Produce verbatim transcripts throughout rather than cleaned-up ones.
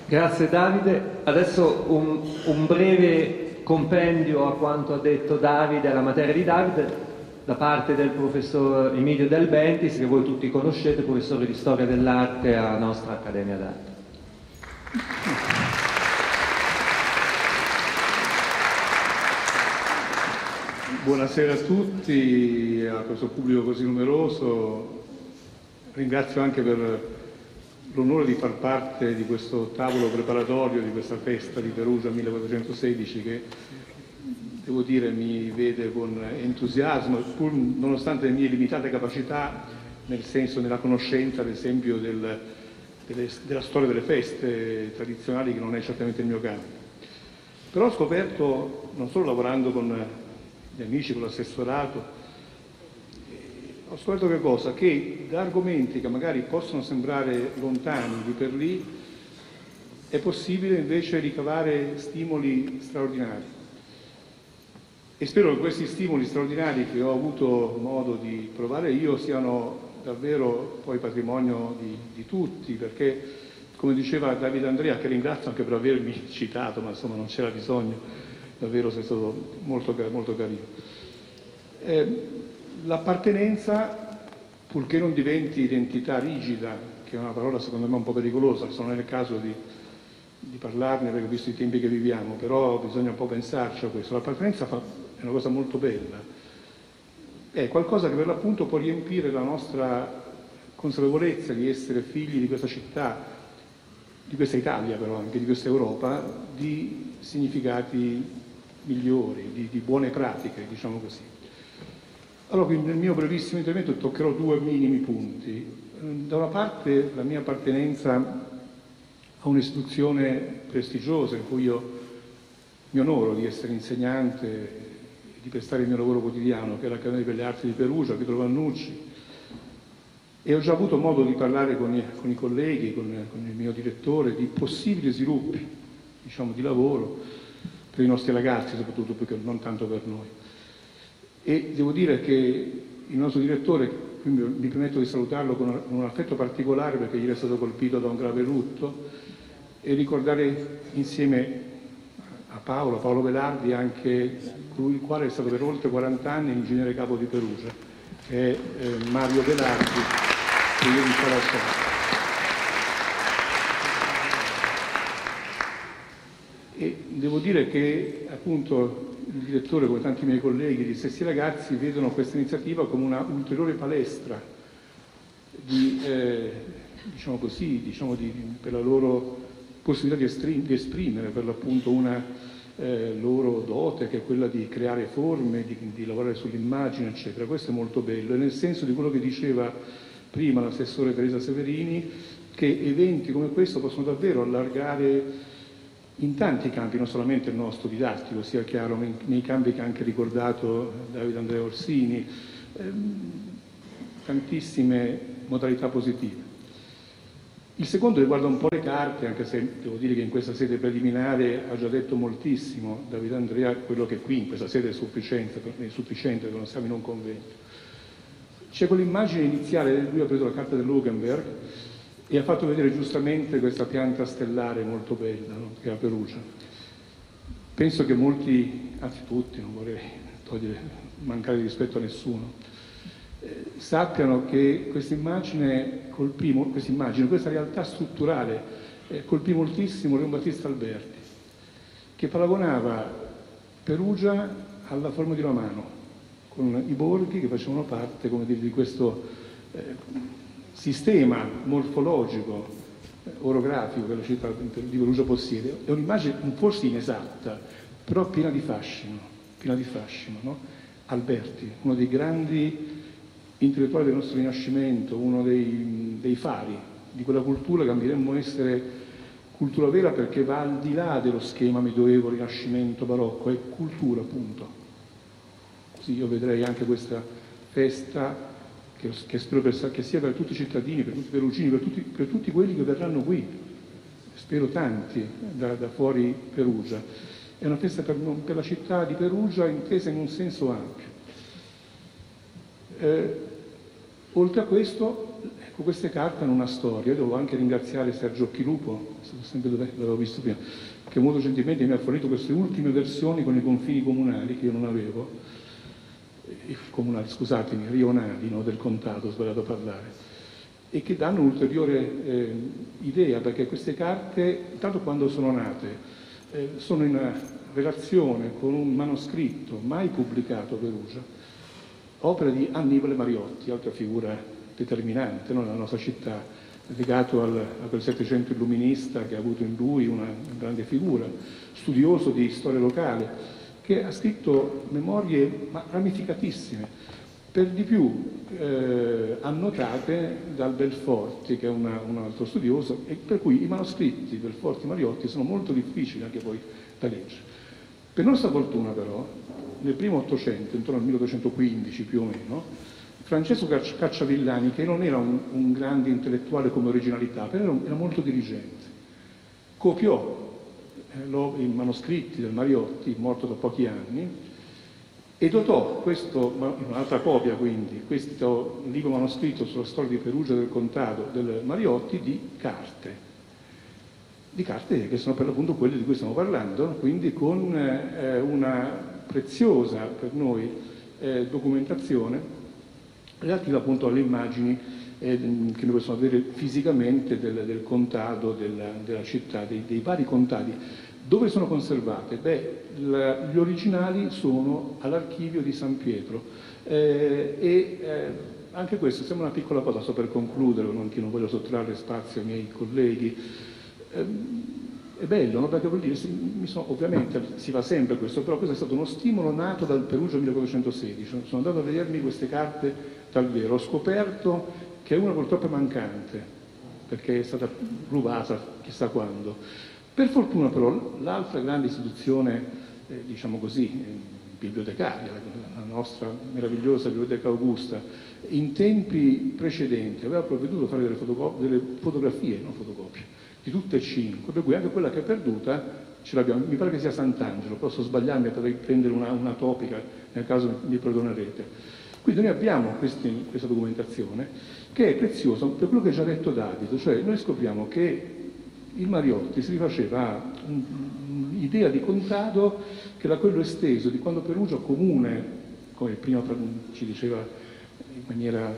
Grazie Davide. Adesso un, un breve compendio a quanto ha detto Davide, alla materia di Davide, da parte del professor Emilio Del Bentis, che voi tutti conoscete, professore di storia dell'arte alla nostra Accademia d'Arte. Buonasera a tutti, a questo pubblico così numeroso. Ringrazio anche per l'onore di far parte di questo tavolo preparatorio di questa festa di Perugia millequattrocentosedici che, devo dire, mi vede con entusiasmo, pur nonostante le mie limitate capacità, nel senso, nella conoscenza, ad esempio, del, delle, della storia delle feste tradizionali, che non è certamente il mio campo. Però ho scoperto, non solo lavorando con gli amici, con l'assessorato, ho scoperto che cosa? Che da argomenti che magari possono sembrare lontani lì per lì è possibile invece ricavare stimoli straordinari. E spero che questi stimoli straordinari che ho avuto modo di provare io siano davvero poi patrimonio di, di tutti, perché, come diceva Davide Andrea, che ringrazio anche per avermi citato, ma insomma non c'era bisogno, davvero sei stato molto, molto carino. Eh, L'appartenenza, purché non diventi identità rigida, che è una parola secondo me un po' pericolosa, non è il caso di, di parlarne perché ho visto i tempi che viviamo, però bisogna un po' pensarci a questo. L'appartenenza fa, è una cosa molto bella, è qualcosa che per l'appunto può riempire la nostra consapevolezza di essere figli di questa città, di questa Italia però anche, di questa Europa, di significati migliori, di, di buone pratiche, diciamo così. Allora, quindi nel mio brevissimo intervento toccherò due minimi punti. Da una parte la mia appartenenza a un'istituzione prestigiosa in cui io mi onoro di essere insegnante e di prestare il mio lavoro quotidiano, che è l'Accademia di Belle Arti di Perugia, Pietro Vannucci, e ho già avuto modo di parlare con i, con i colleghi, con, con il mio direttore, di possibili sviluppi, diciamo, di lavoro per i nostri ragazzi, soprattutto, perché non tanto per noi. E devo dire che il nostro direttore, quindi mi permetto di salutarlo con un affetto particolare perché ieri è stato colpito da un grave lutto, e ricordare insieme a Paolo, Paolo Velardi, anche colui il quale è stato per oltre quaranta anni ingegnere capo di Perugia, che è eh, Mario Velardi, che io vi farò sapere. E devo dire che appunto il direttore, come tanti miei colleghi, di Stessi Ragazzi, vedono questa iniziativa come una ulteriore palestra di, eh, diciamo così, diciamo di, per la loro possibilità di, di esprimere per l'appunto una eh, loro dote, che è quella di creare forme, di, di lavorare sull'immagine, eccetera. Questo è molto bello, e nel senso di quello che diceva prima l'assessore Teresa Severini, che eventi come questo possono davvero allargare in tanti campi, non solamente il nostro didattico, sia chiaro, nei campi che ha anche ricordato Davide Andrea Orsini, ehm, tantissime modalità positive. Il secondo riguarda un po' le carte, anche se devo dire che in questa sede preliminare ha già detto moltissimo Davide Andrea, quello che qui in questa sede è sufficiente, è sufficiente perché non siamo in un convento. C'è quell'immagine iniziale, lui ha preso la carta dell'Hugenberg e ha fatto vedere giustamente questa pianta stellare molto bella, no? Che è a Perugia. Penso che molti, anzi tutti, non vorrei togliere, mancare di rispetto a nessuno, eh, sappiano che questa immagine colpì, questa immagine, questa realtà strutturale eh, colpì moltissimo Leon Battista Alberti, che paragonava Perugia alla forma di una mano, con i borghi che facevano parte, come dire, di questo eh, sistema morfologico, eh, orografico che la città di Perugia possiede. È un'immagine forse inesatta, però piena di fascino, piena di fascino, no? Alberti, uno dei grandi intellettuali del nostro Rinascimento, uno dei, dei fari di quella cultura che ambiremmo essere cultura vera, perché va al di là dello schema medioevo, Rinascimento, barocco, è cultura, punto. Così io vedrei anche questa festa Che, che spero per, che sia per tutti i cittadini, per tutti i perugini, per tutti, per tutti quelli che verranno qui, spero tanti, da, da fuori Perugia. È una festa per, per la città di Perugia intesa in un senso ampio. Eh, oltre a questo ecco, queste carte hanno una storia. Io devo anche ringraziare Sergio Occhilupo, sempre dove l'avevo visto prima, che molto gentilmente mi ha fornito queste ultime versioni con i confini comunali che io non avevo, eh, comunali, scusatemi, rionali, no, del contato, ho sbagliato a parlare, e che danno un'ulteriore eh, idea, perché queste carte, intanto quando sono nate, eh, sono in relazione con un manoscritto mai pubblicato a Perugia, opera di Annibale Mariotti, altra figura determinante, no, nella nostra città, legato al, a quel Settecento illuminista che ha avuto in lui una, una grande figura, studioso di storia locale, che ha scritto memorie ramificatissime, per di più eh, annotate dal Belforti, che è una, un altro studioso, e per cui i manoscritti Belforti e Mariotti sono molto difficili anche poi da leggere. Per nostra fortuna però, nel primo Ottocento, intorno al milleottocentoquindici più o meno, Francesco Cacciavillani, che non era un, un grande intellettuale come originalità, però era, era molto dirigente, copiò eh, lo, i manoscritti del Mariotti, morto da pochi anni, e dotò questo, in un'altra copia quindi, questo libro manoscritto sulla storia di Perugia del Contado del Mariotti di carte, di carte che sono per l'appunto quelle di cui stiamo parlando, quindi con eh, una preziosa per noi eh, documentazione relativa appunto alle immagini eh, che noi possiamo vedere fisicamente del, del contado della, della città, dei, dei vari contadi. Dove sono conservate? Beh, la, gli originali sono all'archivio di San Pietro eh, e eh, anche questo sembra una piccola cosa, sto per concludere, non, che non voglio sottrarre spazio ai miei colleghi. È bello, no? Perché vuol dire, si, mi sono, ovviamente si fa sempre questo, però questo è stato uno stimolo nato dal Perugia millequattrocentosedici. Sono andato a vedermi queste carte dal vero, ho scoperto che una purtroppo è mancante, perché è stata rubata chissà quando. Per fortuna però l'altra grande istituzione, eh, diciamo così, eh, bibliotecaria, la nostra meravigliosa Biblioteca Augusta, in tempi precedenti aveva provveduto a fare delle, fotoco- delle fotografie, non fotocopie, di tutte e cinque, per cui anche quella che è perduta ce l'abbiamo. Mi pare che sia Sant'Angelo, posso sbagliarmi, potrei prendere una, una topica, nel caso mi perdonerete. Quindi noi abbiamo questi, questa documentazione che è preziosa per quello che ha già detto Davide, cioè noi scopriamo che il Mariotti si rifaceva a un'idea di contado che era quello esteso di quando Perugia comune, come prima ci diceva in maniera,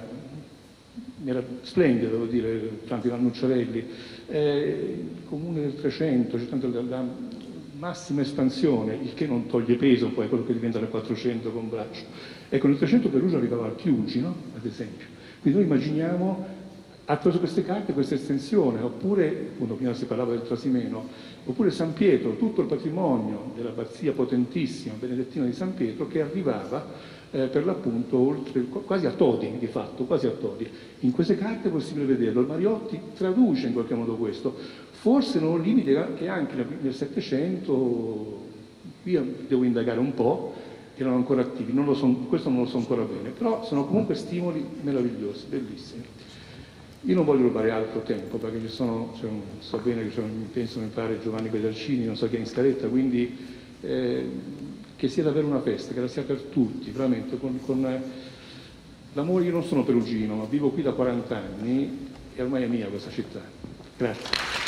era splendida, devo dire, Franco Annucciarelli, eh, comune del trecento, cioè tanto la, la massima espansione, il che non toglie peso poi a quello che diventa nel quattrocento con Braccio. Ecco, nel trecento Perugia arrivava al Chiugi, no? Ad esempio. Quindi noi immaginiamo attraverso queste carte questa estensione, oppure, appunto prima si parlava del Trasimeno, oppure San Pietro, tutto il patrimonio dell'abbazia potentissima benedettina di San Pietro che arrivava eh, per l'appunto oltre, quasi a Todi di fatto, quasi a Todi. In queste carte è possibile vederlo, il Mariotti traduce in qualche modo questo, forse non limita che anche nel Settecento, qui devo indagare un po', erano ancora attivi, non lo so, questo non lo so ancora bene, però sono comunque stimoli meravigliosi, bellissimi. Io non voglio rubare altro tempo perché ci sono, cioè, so bene che cioè, penso mi pare Giovanni Pedalcini, non so chi è in scaletta, quindi eh, che sia davvero una festa, che la sia per tutti, veramente, con, con eh, l'amore. Io non sono perugino, ma vivo qui da quaranta anni e ormai è mia questa città. Grazie.